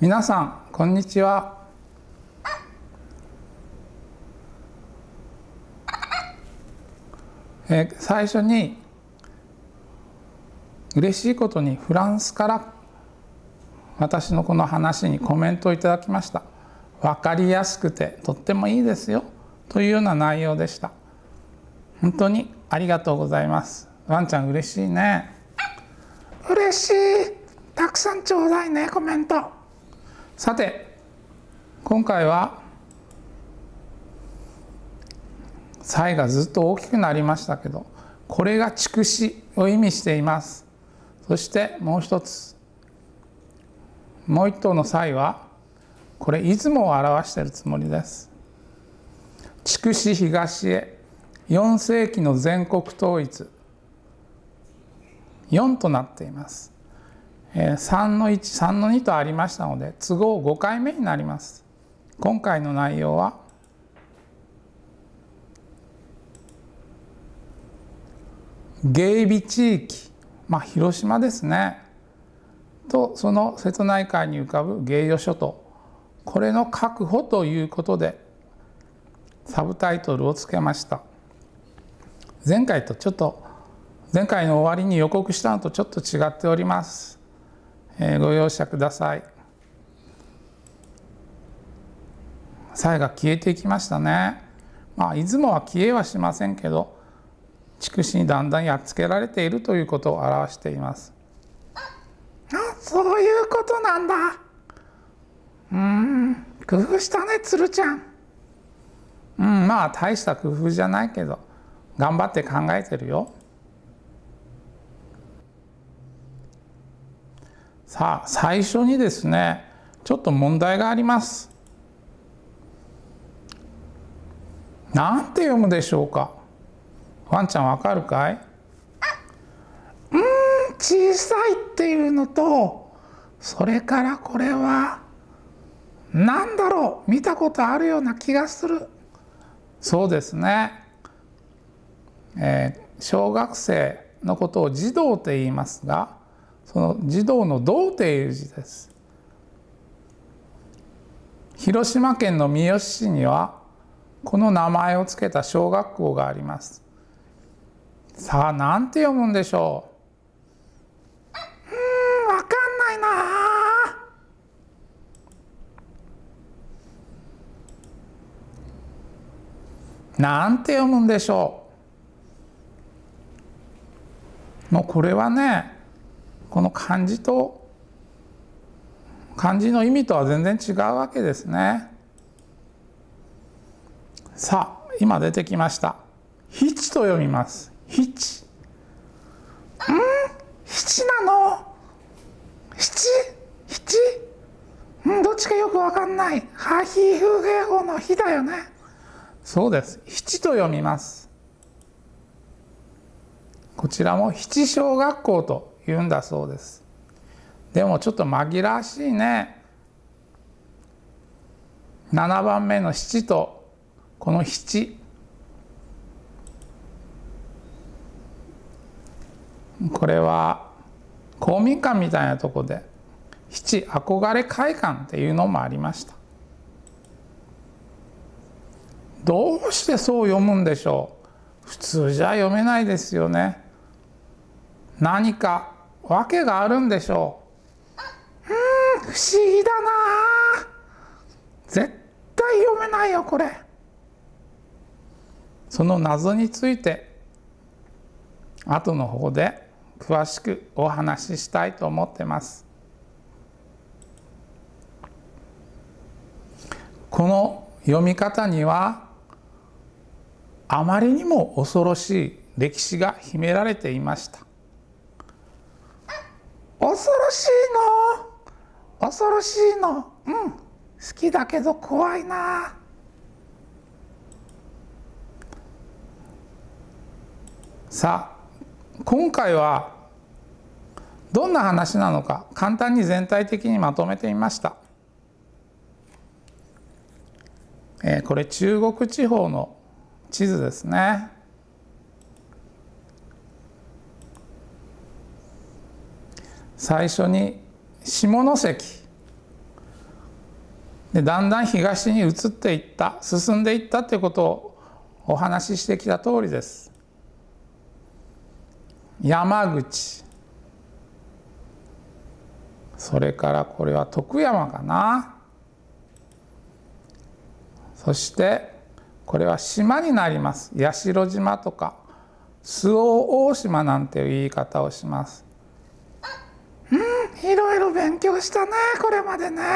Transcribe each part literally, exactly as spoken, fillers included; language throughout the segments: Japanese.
皆さんこんにちは。えー、最初に嬉しいことにフランスから私のこの話にコメントをいただきました。分かりやすくてとってもいいですよというような内容でした。本当にありがとうございます。ワンちゃん嬉しいね。嬉しい。たくさんちょうだいねコメント。さて今回は差異がずっと大きくなりましたけど、これが筑紫を意味しています。そしてもう一つ、もう一頭の差異はこれ出雲を表しているつもりです。筑紫東へよん世紀の全国統一よんとなっています。さんのいち、さんのにとありましたので都合ごかいめになります。今回の内容は芸備地域、まあ広島ですねとその瀬戸内海に浮かぶ芸予諸島、これの確保ということでサブタイトルをつけました。前回とちょっと前回の終わりに予告したのとちょっと違っております。えー、ご容赦ください。差異が消えていきましたね。まあ出雲は消えはしませんけど、筑紫にだんだんやっつけられているということを表しています。あ、そういうことなんだ。うーん、工夫したねつるちゃん。うん、まあ大した工夫じゃないけど頑張って考えてるよ。さあ最初にですね、ちょっと問題があります。なんて読むでしょうか。ワンちゃんわかるかい？うーん、小さいっていうのと、それからこれはなんだろう、見たことあるような気がする。そうですね、えー、小学生のことを児童と言いますが、その児童の童という字です。広島県の三次市にはこの名前を付けた小学校があります。さあなんて読むんでしょう。うーん、わかんないな。なんて読むんでしょう。もうこれはね、この漢字と漢字の意味とは全然違うわけですね。さあ今出てきました。七と読みます。七。うん、七なの。七、七。うん、どっちかよくわかんない。はひふへほのひだよね。そうです。七と読みます。こちらも七小学校と言うんだそうです。でもちょっと紛らわしいね。ななばんめの七とこの七、これは公民館みたいなとこで七憧れ会館っていうのもありました。どうしてそう読むんでしょう。普通じゃ読めないですよね。何か訳があるんでしょう。うーん、不思議だな。絶対読めないよこれ。その謎について後の方で詳しくお話ししたいと思ってます。この読み方にはあまりにも恐ろしい歴史が秘められていました。恐ろしいの、恐ろしいの、うん、好きだけど怖いな。さあ今回はどんな話なのか簡単に全体的にまとめてみました。えー、これ中国地方の地図ですね。最初に下関、 でだんだん東に移っていった、進んでいったということをお話ししてきた通りです。山口、それからこれは徳山かな。そしてこれは島になります。八代島とか周防大島なんていう言い方をします。うん、いろいろ勉強したね、これまでね。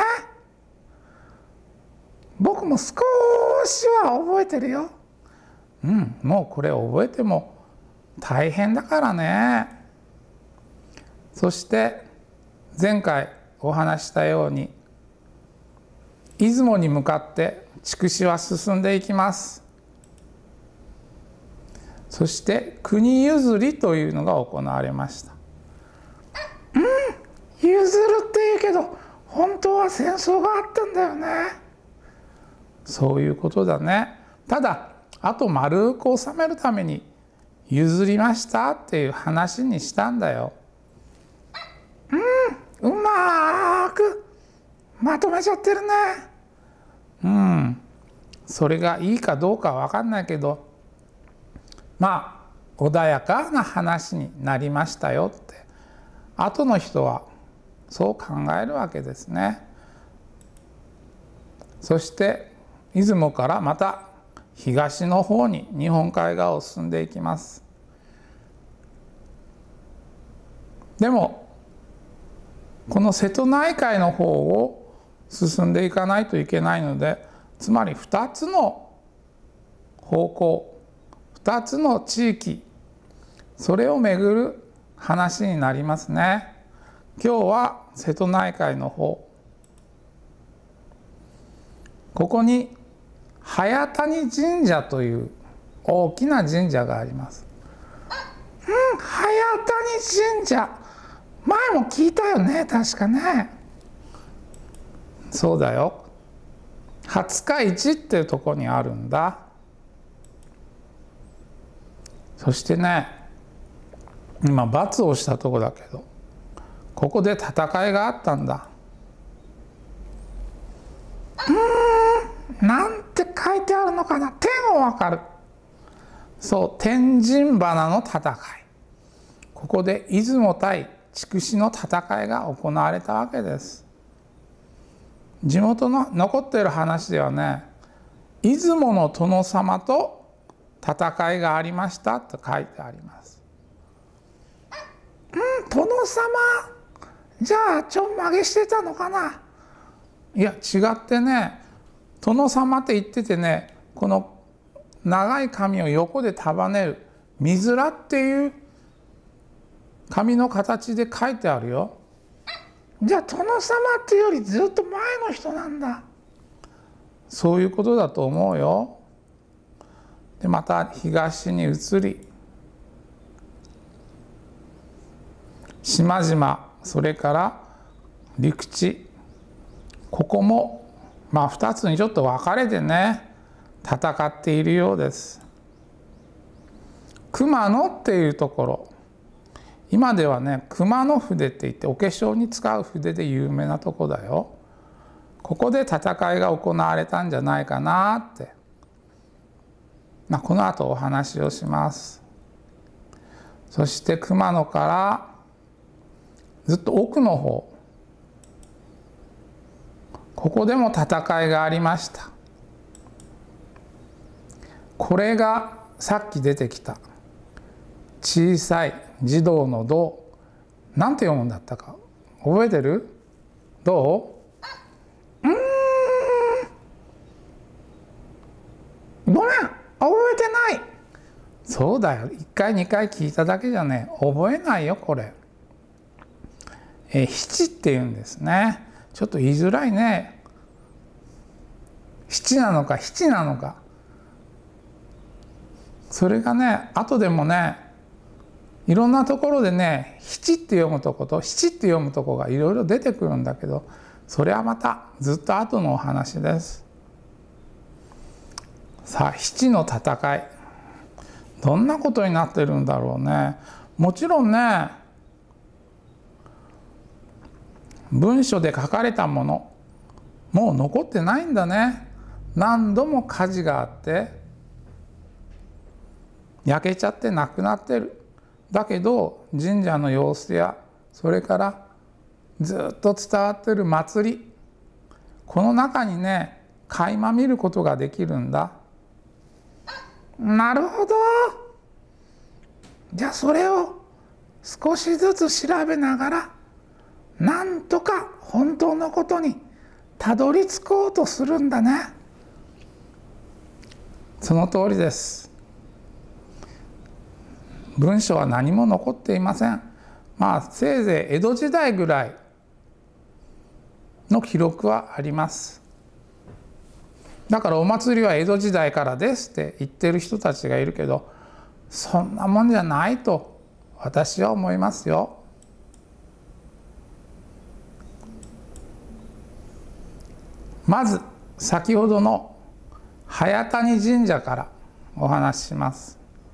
僕も少しは覚えてるよ。うん、もうこれ覚えても大変だからね。そして前回お話したように出雲に向かって筑紫は進んでいきます。そして国譲りというのが行われました。うん、譲るって言うけど本当は戦争があったんだよね。そういうことだね。ただあと丸く収めるために譲りましたっていう話にしたんだよ。うん、うまくまとめちゃってるね。うん、それがいいかどうかは分かんないけど、まあ穏やかな話になりましたよって後の人はそう考えるわけですね。そして出雲からまた東の方に日本海側を進んでいきます。でもこの瀬戸内海の方を進んでいかないといけないので、つまりふたつの方向、ふたつの地域、それを巡る話になりますね。今日は瀬戸内海の方、ここに早谷神社という大きな神社があります。うん、早谷神社、前も聞いたよね、確かね。そうだよ、廿日市っていうところにあるんだ。そしてね、今罰をしたとこだけど、ここで戦いがあったんだ。うん、なんて書いてあるのかな。天もわかる。そう、天神花の戦い。ここで出雲対筑紫の戦いが行われたわけです。地元の残っている話ではね、出雲の殿様と戦いがありましたと書いてあります。うん、殿様、じゃあちょんまげしてたのかな。いや違ってね、殿様って言っててね、この長い髪を横で束ねる水らっていう髪の形で書いてあるよ。じゃあ殿様っていうよりずっと前の人なんだ。そういうことだと思うよ。でまた東に移り、島々、それから陸地、ここもまあふたつにちょっと分かれてね戦っているようです。熊野っていうところ、今ではね熊野筆って言ってお化粧に使う筆で有名なとこだよ。ここで戦いが行われたんじゃないかなって、まあ、この後お話をします。そして熊野からずっと奥の方、ここでも戦いがありました。これがさっき出てきた小さい児童の童、なんて読むんだったか覚えてる？どう？うーん、ごめん、覚えてない。そうだよ、いっかいにかい聞いただけじゃね覚えないよこれ。え七って言うんですね。ちょっと言いづらいね。七なのか七なのか、それがね後でもねいろんなところでね七って読むとこと七って読むとこがいろいろ出てくるんだけど、それはまたずっと後のお話です。さあ七の戦い、どんなことになってるんだろうね。もちろんね文書で書かれたもの、 もう残ってないんだね。何度も火事があって焼けちゃってなくなってる。だけど神社の様子やそれからずっと伝わってる祭り、この中にね垣間見ることができるんだ。なるほど。じゃあそれを少しずつ調べながらなんとか本当のことにたどり着こうとするんだね。その通りです。文書は何も残っていません。まあせいぜい江戸時代ぐらいの記録はあります。だからお祭りは江戸時代からですって言ってる人たちがいるけど、そんなもんじゃないと私は思いますよ。まず先ほどの早谷神社からお話しします。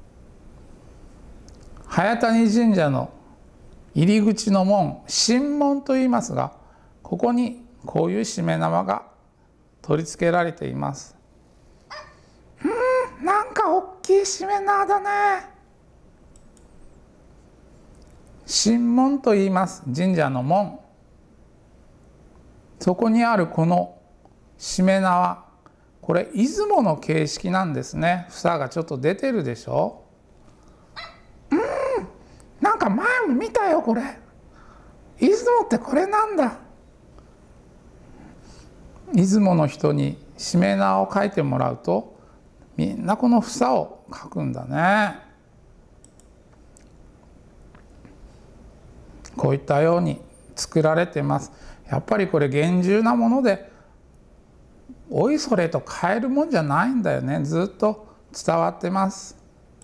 早谷神社の入り口の門、神門と言いますが、ここにこういうしめ縄が取り付けられています。うん、なんか大きいしめ縄だね。神門と言います。神社の門。そこにあるこのしめ縄、これ出雲の形式なんですね。房がちょっと出てるでしょ。うん、なんか前も見たよこれ。出雲ってこれなんだ。出雲の人にしめ縄を書いてもらうとみんなこの房を書くんだね。こういったように作られてます。やっぱりこれ厳重なものでおいそれと変えるもんじゃないんだよね。ずっと伝わってます。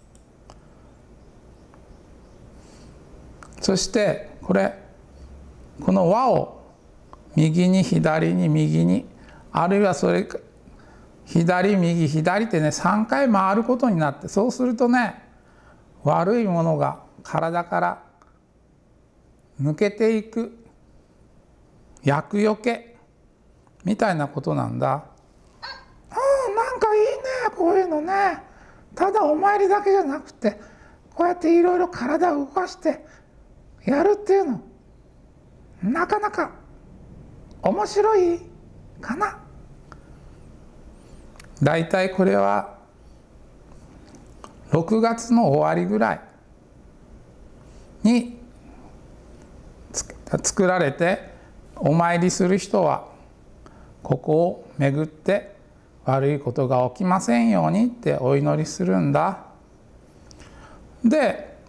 そしてこれこの輪を右に左に右に、あるいはそれ左右左ってねさんかい回ることになって、そうするとね悪いものが体から抜けていく厄除けみたいなことなんだ。ああ、なんかいいねこういうのね。ただお参りだけじゃなくてこうやっていろいろ体を動かしてやるっていうのなかなか面白いかな。だいたいこれはろくがつの終わりぐらいに作られて、お参りする人はここを巡って悪いことが起きませんようにってお祈りするんだ。で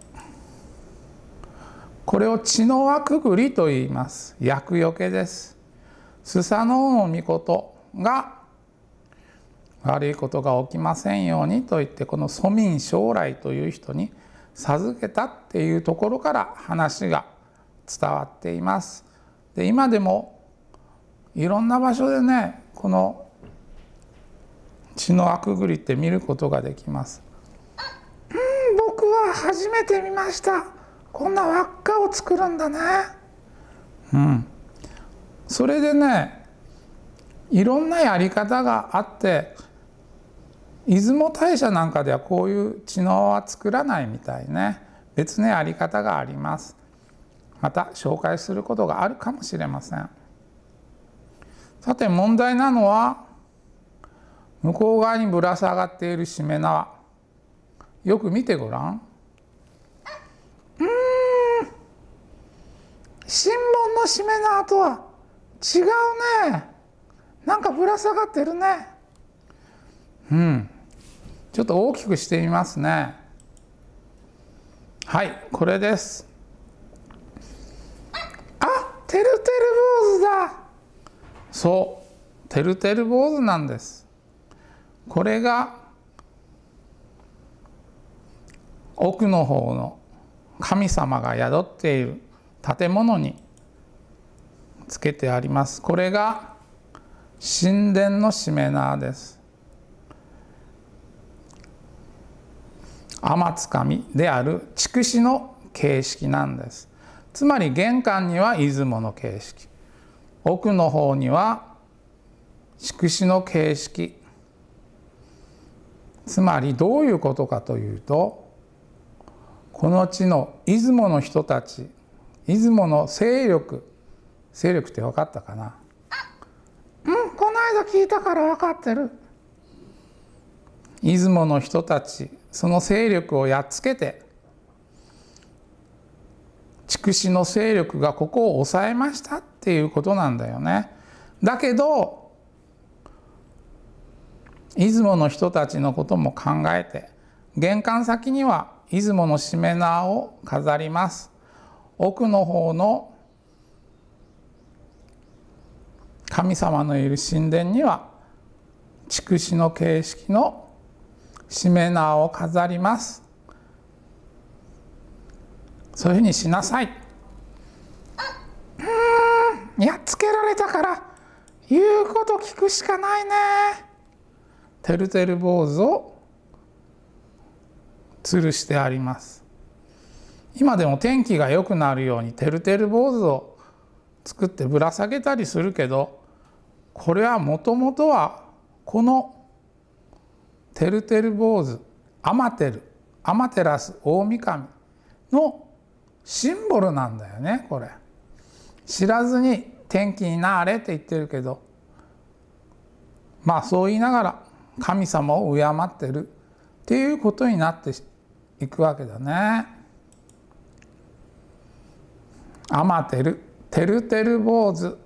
これを血の輪くぐりと言います。厄除けです。スサノオノミコトが悪いことが起きませんようにと言って、この蘇民将来という人に授けたっていうところから話が伝わっています。で今でもいろんな場所でねこの血の輪くぐりって見ることができます。うん、僕は初めて見ました。こんな輪っかを作るんだね。うん、それでねいろんなやり方があって、出雲大社なんかではこういう血の輪は作らないみたいね。別のやり方があります。また紹介することがあるかもしれません。さて問題なのは向こう側にぶら下がっているしめ縄、よく見てごらん。うーん、神門のしめ縄とは違うね。なんかぶら下がってるね。うん、ちょっと大きくしてみますね。はい、これです。あ、てるてる坊主だ。そう、てるてる坊主なんです。これが奥の方の神様が宿っている建物につけてあります。これが神殿のしめ縄です。天津神である筑紫の形式なんです。つまり玄関には出雲の形式、奥の方には筑紫の形式、つまりどういうことかというと、この地の出雲の人たち、出雲の勢力、勢力って分かったかな？うん、この間聞いたから分かってる。出雲の人たち、その勢力をやっつけて、筑紫の勢力がここを抑えましたっていうことなんだよね。だけど出雲の人たちのことも考えて、玄関先には出雲のしめ縄を飾ります。奥の方の神様のいる神殿には筑紫の形式のしめ縄を飾ります。そういうふうにしなさい。うーん、やっつけられたから言うこと聞くしかないね。てるてる坊主を吊るしてあります。今でも天気が良くなるようにてるてる坊主を作ってぶら下げたりするけど、これはもともとはこのてるてる坊主、天照、天照大神のシンボルなんだよね。これ知らずに天気になれって言ってるけど、まあそう言いながら神様を敬ってるっていうことになっていくわけだね。天照、てるてる坊主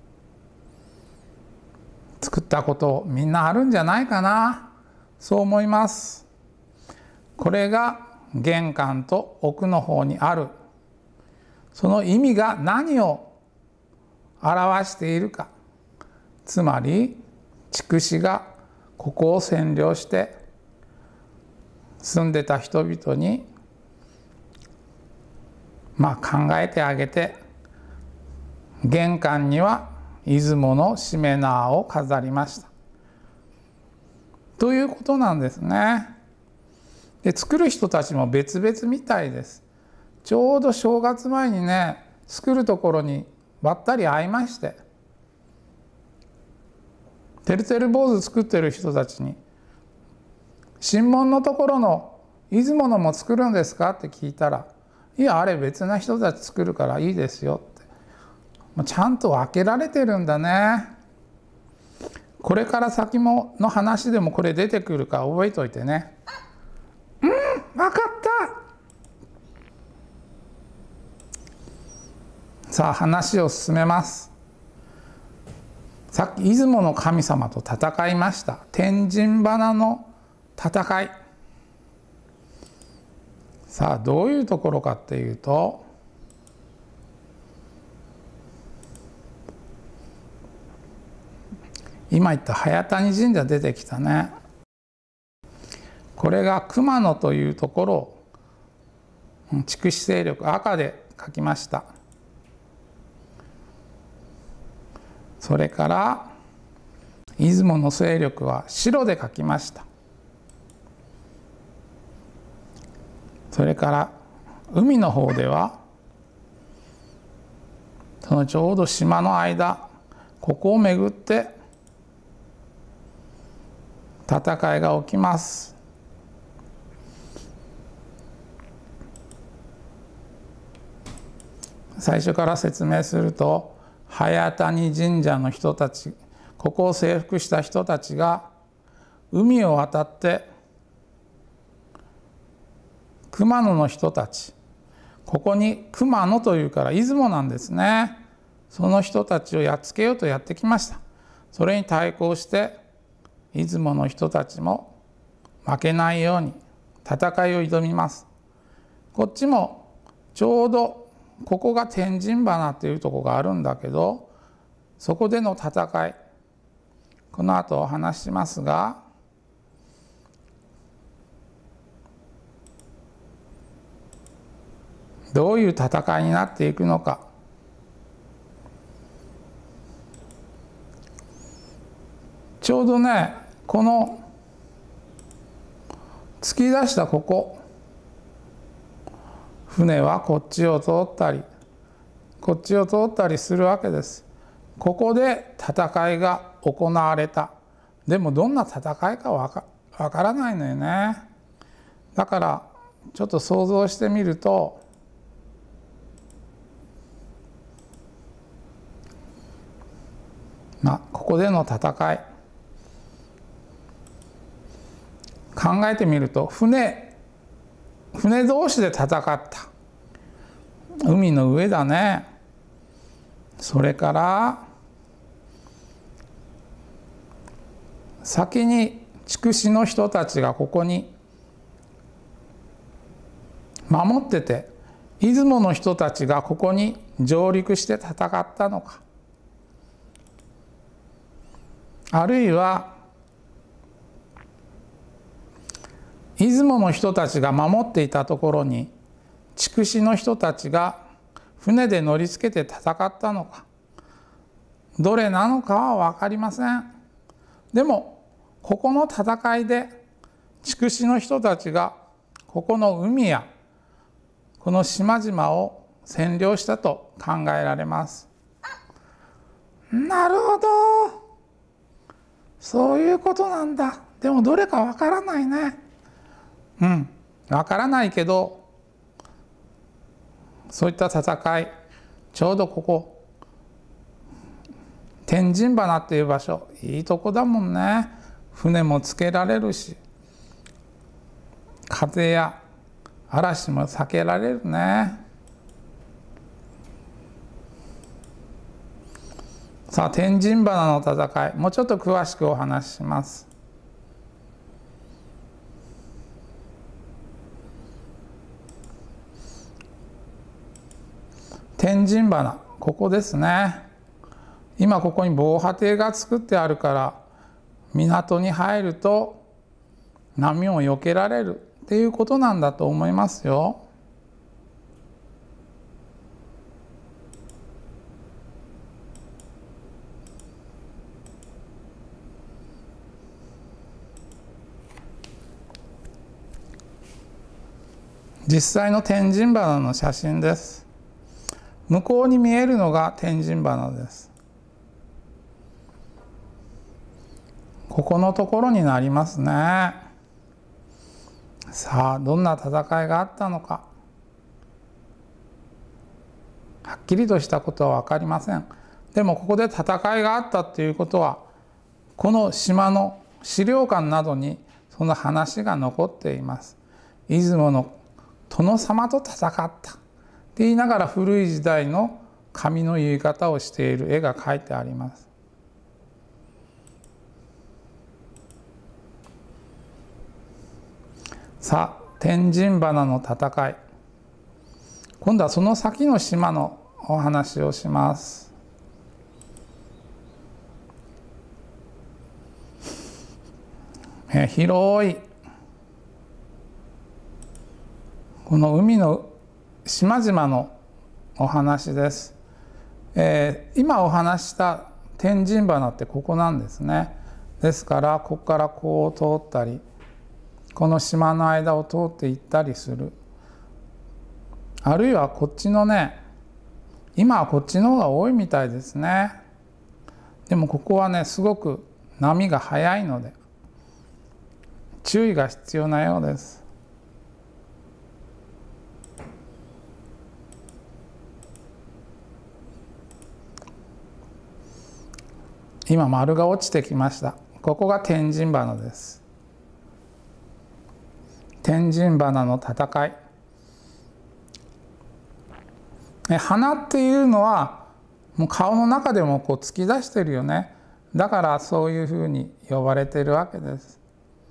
作ったことみんなあるんじゃないかな、そう思います。これが玄関と奥の方にある、その意味が何を表しているか、つまり筑紫がここを占領して住んでた人々にまあ考えてあげて、玄関には出雲のしめ縄を飾りましたということなんですね。で、作る人たちも別々みたいです。ちょうど正月前にね、作るところにばったり会いまして、てるてる坊主作ってる人たちに「神門のところの出雲のも作るんですか?」って聞いたら「いや、あれ別な人たち作るからいいですよ」って、ちゃんと分けられてるんだね。これから先もの話でもこれ出てくるから覚えておいてね。うん、分かった。さあ話を進めます。さっき出雲の神様と戦いました。天神花の戦い。さあどういうところかっていうと、今言った早谷神社出てきたね。これが熊野というところを筑紫勢力赤で書きました。それから出雲の勢力は白で書きました。それから海の方ではそのちょうど島の間、ここを巡って戦いが起きます。最初から説明すると、早谷神社の人たち、ここを征服した人たちが海を渡って熊野の人たち、ここに熊野というから出雲なんですね。その人たちをやっつけようとやってきました。それに対抗して出雲の人たちも負けないように戦いを挑みます。こっちもちょうどここが天神花っていうところがあるんだけど、そこでの戦い、この後お話ししますが、どういう戦いになっていくのか。ちょうどね、この突き出したここ、船はこっちを通ったりこっちを通ったりするわけです。ここで戦いが行われた。でもどんな戦いかわか、わからないのよね。だからちょっと想像してみると、まあここでの戦い考えてみると、船船同士で戦った。海の上だね。それから先に筑紫の人たちがここに守ってて、出雲の人たちがここに上陸して戦ったのか、あるいは出雲の人たちが守っていたところに筑紫の人たちが船で乗りつけて戦ったのか、どれなのかは分かりません。でもここの戦いで筑紫の人たちがここの海やこの島々を占領したと考えられます。なるほど、そういうことなんだ。でもどれか分からないね。うん、分からないけど、そういった戦い、ちょうどここ天神花っていう場所、いいとこだもんね。船もつけられるし、風や嵐も避けられるね。さあ、天神花の戦い、もうちょっと詳しくお話しします。天神花、ここですね。今ここに防波堤が作ってあるから、港に入ると波を避けられるっていうことなんだと思いますよ。実際の天神花の写真です。向こうに見えるのが天神花です。ここのところになりますね。さあ、どんな戦いがあったのか、はっきりとしたことは分かりません。でもここで戦いがあったっていうことは、この島の資料館などにその話が残っています。出雲の殿様と戦ったって言いながら、古い時代の紙の結い方をしている絵が描いてあります。さあ、天神花の戦い、今度はその先の島のお話をします。え広いこの海の島々のお話です。えー、今お話した天神花ってここなんですね。ですからここからこう通ったり、この島の間を通って行ったりする。あるいはこっちのね、今はこっちの方が多いみたいですね。でもここはね、すごく波が速いので注意が必要なようです。今丸が落ちてきました。ここが天神花です。天神花の戦い。花っていうのはもう顔の中でもこう突き出してるよね。だからそういうふうに呼ばれているわけです。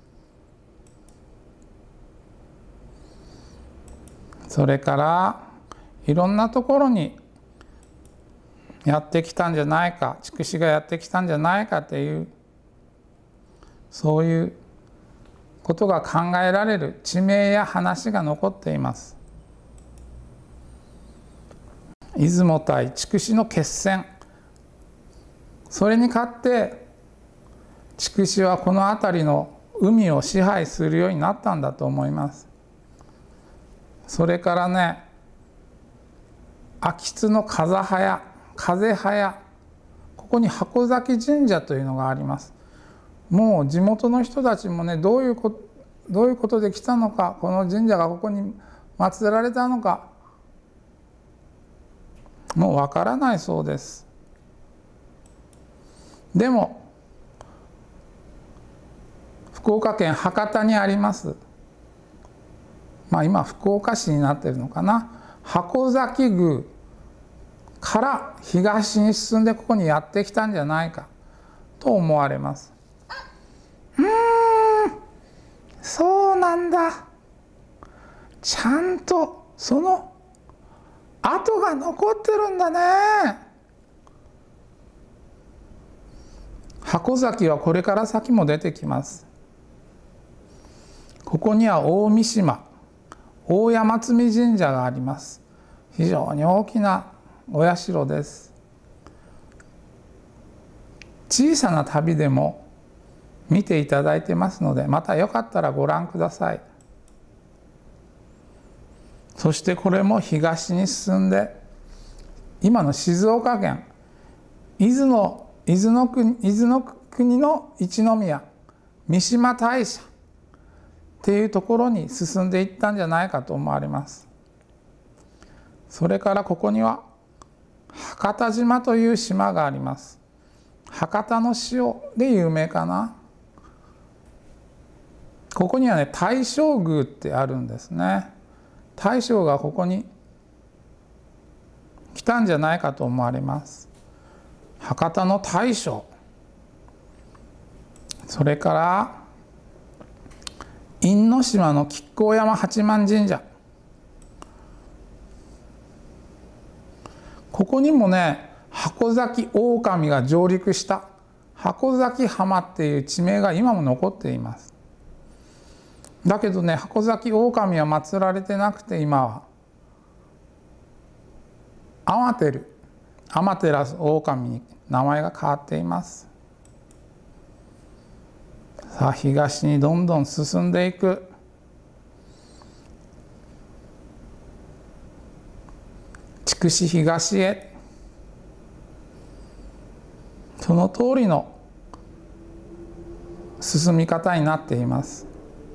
それからいろんなところにやってきたんじゃないか、筑紫がやってきたんじゃないかっていう、そういうことが考えられる地名や話が残っています。出雲対筑紫の決戦、それに勝って筑紫はこの辺りの海を支配するようになったんだと思います。それからね、秋津の風早風早、こここに箱崎神社というのがあります。もう地元の人たちもね、どういうことどういうことで来たのか、この神社がここに祀られたのかもうわからないそうです。でも福岡県博多にあります、まあ今福岡市になっているのかな、箱崎宮から東に進んでここにやってきたんじゃないかと思われます。うーん、そうなんだ。ちゃんとその跡が残ってるんだね。箱崎はこれから先も出てきます。ここには大三島大山積神社があります。非常に大きなお社です。小さな旅でも見ていただいてますので、またよかったらご覧ください。そしてこれも東に進んで、今の静岡県伊豆の伊豆の国、伊豆の国の一宮三嶋大社っていうところに進んでいったんじゃないかと思われます。それからここには博多島という島があります。博多の塩で有名かな。ここにはね、大正宮ってあるんですね。大正がここに来たんじゃないかと思われます。博多の大正、それから因島の亀甲山八幡神社、ここにもね、箱崎狼が上陸した箱崎浜っていう地名が今も残っています。だけどね、箱崎狼は祀られてなくて、今は天照天照狼に名前が変わっています。さあ東にどんどん進んでいく。筑紫東へ、その通りの進み方になっています。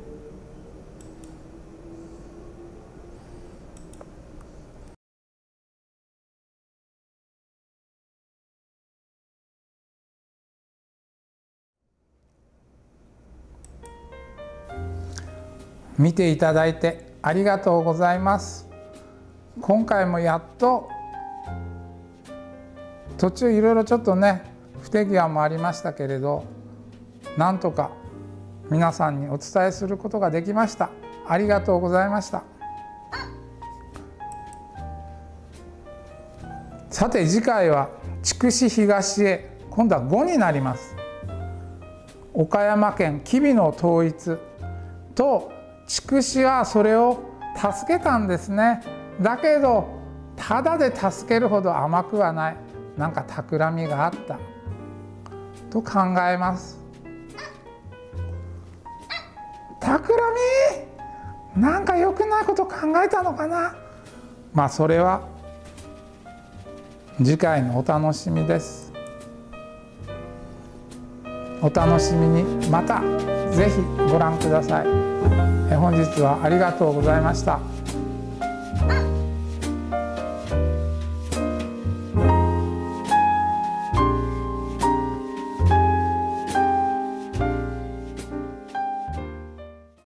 見ていただいてありがとうございます。今回もやっと途中いろいろちょっとね不手際もありましたけれど、なんとか皆さんにお伝えすることができました。ありがとうございました。さて次回は筑紫東へ、今度はごになります。岡山県吉備の統一と筑紫はそれを助けたんですね。だけどただで助けるほど甘くはない、なんか企みがあったと考えます。企み、なんか良くないこと考えたのかな。まあそれは次回のお楽しみです。お楽しみに。またぜひご覧ください。本日はありがとうございました。